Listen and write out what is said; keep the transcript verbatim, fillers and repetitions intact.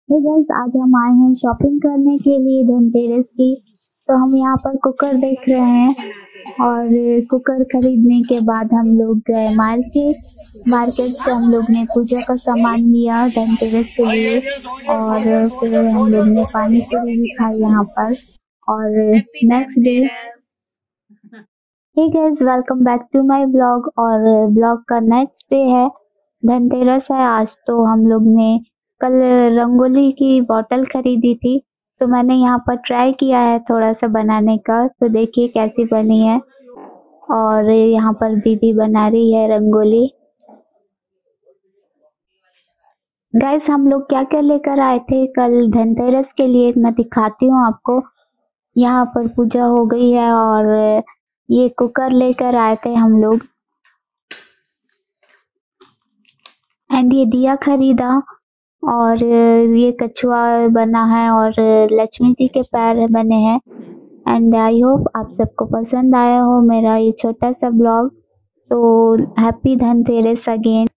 Hey guys, आज हम आए हैं शॉपिंग करने के लिए धनतेरस की। तो हम यहाँ पर कुकर देख रहे हैं और कुकर खरीदने के बाद हम लोग गए मार्केट। मार्केट से हम लोग ने पूजा का सामान लिया धनतेरस के लिए और फिर हम लोग ने पानी पूरी भी खाई यहाँ पर। और next day hey guys, welcome back to my blog. और ब्लॉग का नेक्स्ट डे है, धनतेरस है आज। तो हम लोग ने कल रंगोली की बॉटल खरीदी थी, तो मैंने यहाँ पर ट्राई किया है थोड़ा सा बनाने का। तो देखिए कैसी बनी है। और यहाँ पर दीदी बना रही है रंगोली। गाइस, हम लोग क्या क्या लेकर आए थे कल धनतेरस के लिए, मैं दिखाती हूँ आपको। यहाँ पर पूजा हो गई है और ये कुकर लेकर आए थे हम लोग। एंड ये दिया खरीदा और ये कछुआ बना है और लक्ष्मी जी के पैर बने हैं। एंड आई होप आप सबको पसंद आया हो मेरा ये छोटा सा ब्लॉग। तो हैप्पी धनतेरस अगेन।